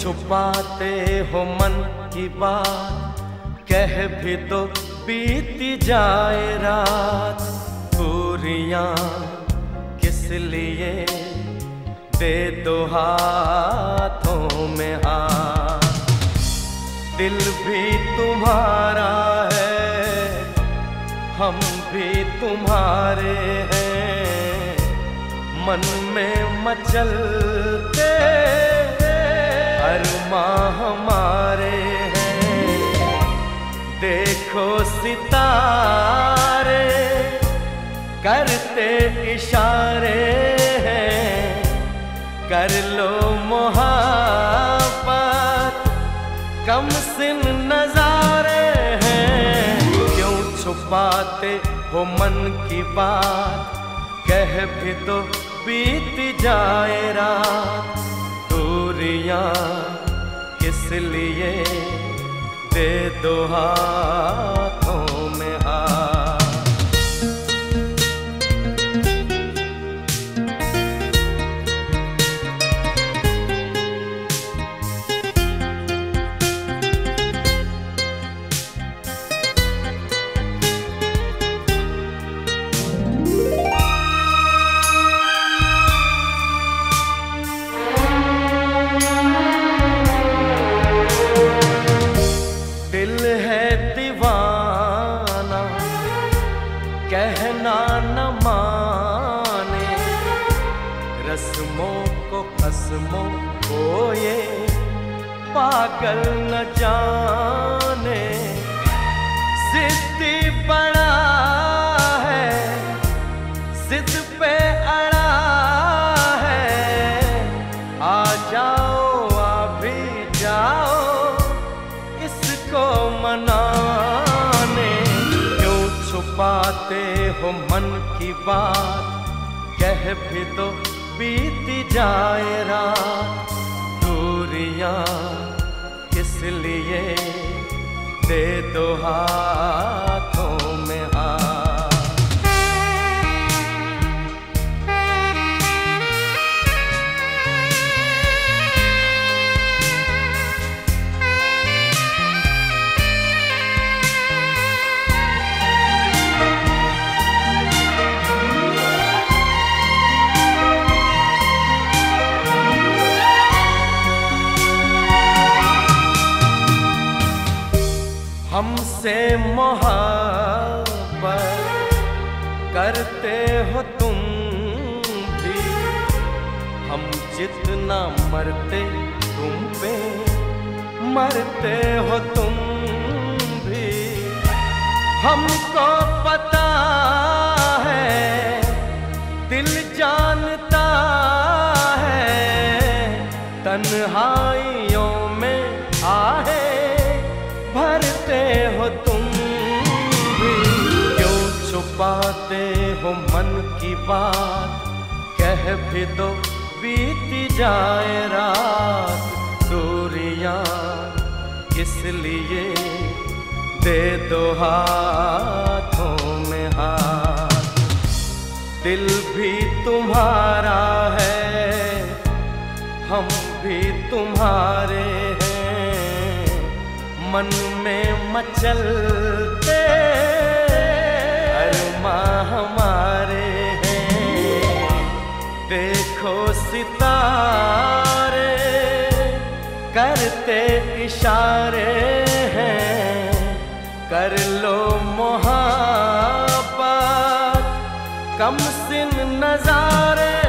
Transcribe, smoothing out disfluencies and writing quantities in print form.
छुपाते हो मन की बात, कह भी तो बीती जाए रात। दूरियां किस लिए, दे दो हाथों में हाथ। दिल भी तुम्हारा है, हम भी तुम्हारे हैं, मन में मचलते अरमां हमारे हैं। देखो सितारे करते इशारे हैं, कर लो मोहब्बत, कम सिन नजारे हैं। क्यों छुपाते हो मन की बात, कह भी तो बीत जाए रात। दूरियां किस लिए, दे दो हाथों में हाथ। रस्मों को ये पागल न जाने, जिद्दी बड़ा है, जिद पे अड़ा है। आ जाओ आ भी जाओ इसको मनाने। क्यों छुपाते हो मन की बात, कह भी तो बीती जाए रात। दूरियां किस लिए, दे दो हाथों में हाथ। हमसे मोहब्बत करते हो तुम भी, हम जितना मरते तुम पे मरते हो तुम भी। हमको पता है, दिल जानता है, तन्हाइयों में आहे भरते हो तुम भी। क्यों छुपाते हो मन की बात, कह भी तो बीती जाए रात। दूरियां किस लिए, दे दो हाथों में हाथ। दिल भी तुम्हारा है, हम भी तुम्हारे हैं, मन में मचलते अरमां हमारे हैं। देखो सितारे करते इशारे हैं, कर लो मोहब्बत, कम सिन नजारे